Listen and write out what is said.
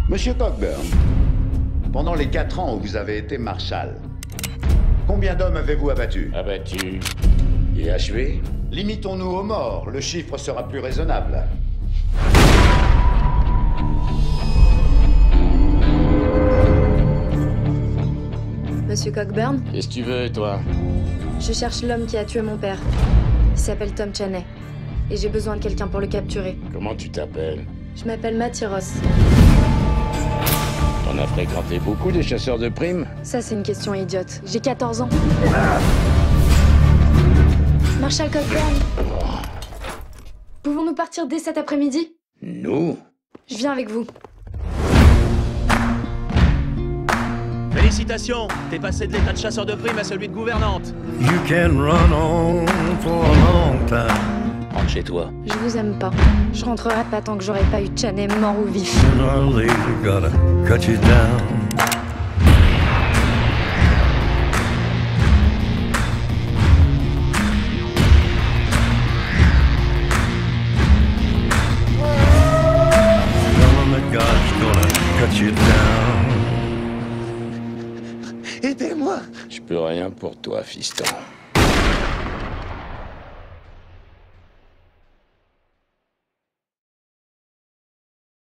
Monsieur Cockburn, pendant les 4 ans où vous avez été marshal, combien d'hommes avez-vous abattus? Abattu et achevé? Limitons-nous aux morts, le chiffre sera plus raisonnable. Monsieur Cockburn, Qu'est-ce que tu veux, toi? je cherche l'homme qui a tué mon père. Il s'appelle Tom Chaney. Et j'ai besoin de quelqu'un pour le capturer. Comment tu t'appelles? Je m'appelle Mathieu Ross. T'en as fréquenté beaucoup des chasseurs de primes? Ça, c'est une question idiote. J'ai 14 ans. Marshal Cockburn, pouvons-nous partir dès cet après-midi? Nous? Je viens avec vous. Félicitations, t'es passé de l'état de chasseur de primes à celui de gouvernante. You can run on for a long time. Rentre chez toi. Je vous aime pas. Je rentrerai pas tant que j'aurai pas eu Chaney mort ou vif. Sooner or later, gotta cut you down. Tell 'em that God's gonna cut you down. Aidez-moi. Je peux rien pour toi, fiston.